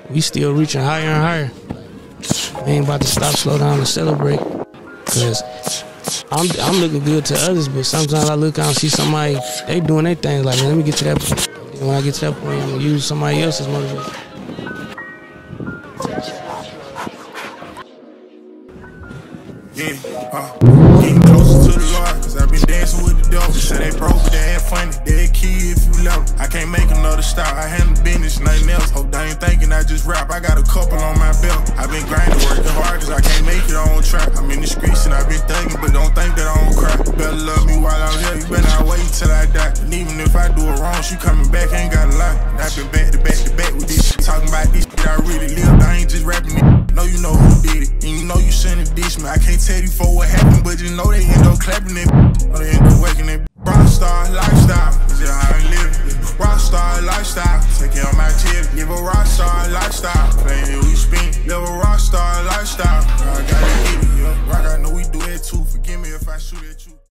we still reaching higher and higher. We ain't about to stop, slow down, and celebrate. Cause I'm looking good to others, but sometimes I look out and see somebody, they doing their things like, man, let me get to that point. And when I get to that point, I'm gonna use somebody else's motivation. Getting closer to the Lord, cause I've been dancing with the devil. Say they broke, but they ain't funny. They key if you love. I can't make another stop. I handle business, nothing else. Hope they ain't thinking I just rap. I got a couple on my belt. I've been grinding, working hard, cause I can't make it on track. I'm in the streets and I've been thugging, but don't think that I don't cry. Better love me while I'm here. You better not wait till I die. And even if I do it wrong, she coming back, ain't got a lot. I've been back to back to back with this shit. Talking about this shit I really lived. I ain't just rapping it. Know you know who did it. And you know you shouldn't dish me. I can't tell you for what happened, but you know they end up clapping it. Or they end up waking it. Rockstar lifestyle, is that how I live? Rockstar lifestyle, take care of my kids. Live a rockstar lifestyle, playing we spin. Live a rockstar lifestyle. I gotta get it, yeah. Rock, I know we do that too. Forgive me if I shoot at you.